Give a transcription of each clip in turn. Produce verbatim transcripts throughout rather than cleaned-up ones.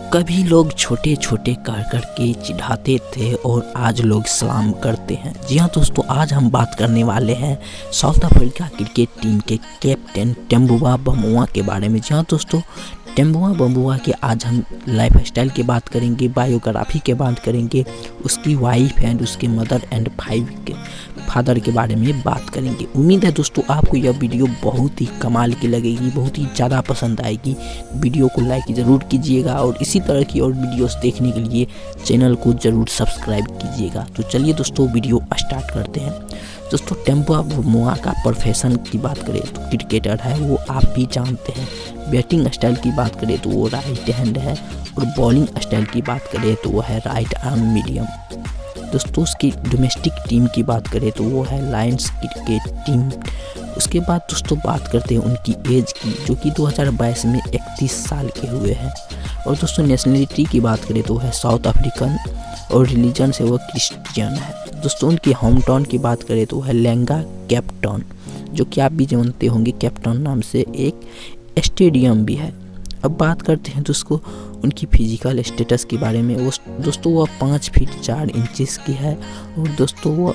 कभी लोग छोटे छोटे कर कर के चिढ़ाते थे और आज लोग सलाम करते हैं। जी हाँ दोस्तों, आज हम बात करने वाले हैं साउथ अफ्रीका क्रिकेट टीम के कैप्टन टेम्बुआ बमुआ के बारे में। जी हाँ दोस्तों, टेम्बुआ बमुआ के आज हम लाइफ स्टाइल की बात करेंगे, बायोग्राफी के बात करेंगे, उसकी वाइफ एंड उसके मदर एंड फाइव के फादर के बारे में बात करेंगे। उम्मीद है दोस्तों आपको यह वीडियो बहुत ही कमाल की लगेगी, बहुत ही ज़्यादा पसंद आएगी। वीडियो को लाइक ज़रूर कीजिएगा और इसी तरह की और वीडियोस देखने के लिए चैनल को ज़रूर सब्सक्राइब कीजिएगा। तो चलिए दोस्तों वीडियो स्टार्ट करते हैं। दोस्तों टेम्बुआ बमुआ का प्रोफेशन की बात करें तो क्रिकेटर है, वो आप भी जानते हैं। बैटिंग स्टाइल की बात करें तो वो राइट हैंड है और बॉलिंग स्टाइल की बात करें तो वो है राइट आर्म मीडियम। दोस्तों उसकी डोमेस्टिक टीम की बात करें तो वो है लायंस क्रिकेट टीम। उसके बाद दोस्तों बात करते हैं उनकी एज की, जो कि दो हज़ार बाईस में इकतीस साल के हुए हैं। और दोस्तों नेशनलिटी की बात करें तो है साउथ अफ्रीकन और रिलीजन से वो क्रिश्चियन है। दोस्तों उनकी होम टाउन की बात करें तो है लेंगा केप टाउन, जो कि आप भी जानते होंगे केप टाउन नाम से एक स्टेडियम भी है। अब बात करते हैं दोस्तों उनकी फिजिकल स्टेटस के बारे में। वो दोस्तों वह पाँच फीट चार इंचेस की है और दोस्तों वो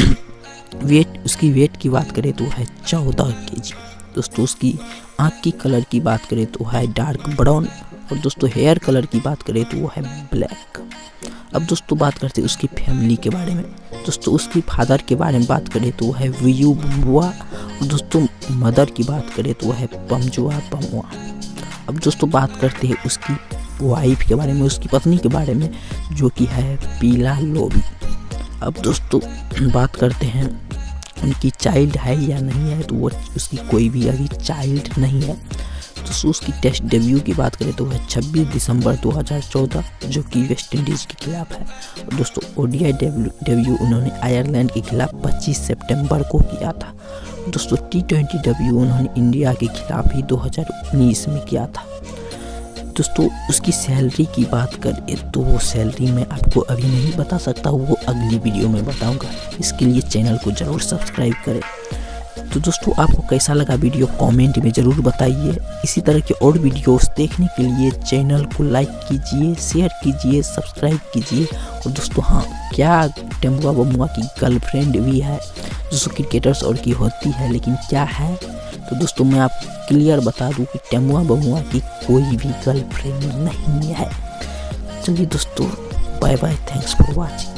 वेट उसकी वेट की बात करें तो है चौदह के जी। दोस्तों उसकी आँख की कलर की बात करें तो है डार्क ब्राउन और दोस्तों हेयर कलर की बात करें तो वो है ब्लैक। अब दोस्तों बात करते हैं उसकी फैमिली के बारे में। दोस्तों उसकी फादर के बारे में बात करें तो वो है वियू बमुआ और दोस्तों मदर की बात करें तो वो है पमजुआ बमुआ। अब दोस्तों बात करते हैं उसकी वाइफ के बारे में, उसकी पत्नी के बारे में, जो कि है पीला लोबी। अब दोस्तों बात करते हैं उनकी चाइल्ड है या नहीं है, तो वो उसकी कोई भी अभी चाइल्ड नहीं है। दोस्तों उसकी टेस्ट डेब्यू की बात करें तो वह छब्बीस दिसंबर दो हज़ार चौदह जो कि वेस्ट इंडीज़ के खिलाफ है। और दोस्तों ओडीआई डेब्यू उन्होंने आयरलैंड के खिलाफ पच्चीस सितंबर को किया था। दोस्तों टी ट्वेंटी डेब्यू उन्होंने इंडिया के खिलाफ ही दो हज़ार उन्नीस में किया था। दोस्तों उसकी सैलरी की बात करें तो वो सैलरी मैं आपको अभी नहीं बता सकता, वो अगली वीडियो में बताऊंगा। इसके लिए चैनल को ज़रूर सब्सक्राइब करें। तो दोस्तों आपको कैसा लगा वीडियो कमेंट में ज़रूर बताइए। इसी तरह के और वीडियोस देखने के लिए चैनल को लाइक कीजिए, शेयर कीजिए, सब्सक्राइब कीजिए। और दोस्तों हाँ, क्या टेम्बुआ बमुआ की गर्लफ्रेंड भी है? दोस्तों क्रिकेटर्स और की होती है, लेकिन क्या है? तो दोस्तों मैं आपको क्लियर बता दूं कि टेम्बुआ बमुआ की कोई भी गर्लफ्रेंड नहीं है। चलिए दोस्तों, bye bye, thanks for watching.